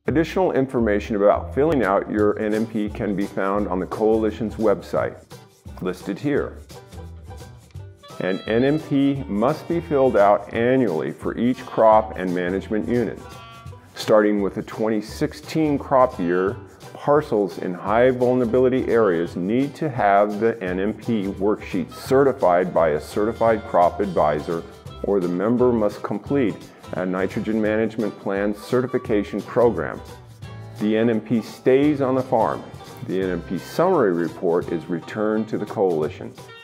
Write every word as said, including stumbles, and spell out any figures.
Additional information about filling out your N M P can be found on the Coalition's website, listed here. An N M P must be filled out annually for each crop and management unit. Starting with the twenty sixteen crop year, parcels in high vulnerability areas need to have the N M P worksheet certified by a certified crop advisor, or the member must complete a nitrogen management plan certification program. The N M P stays on the farm. The N M P summary report is returned to the Coalition.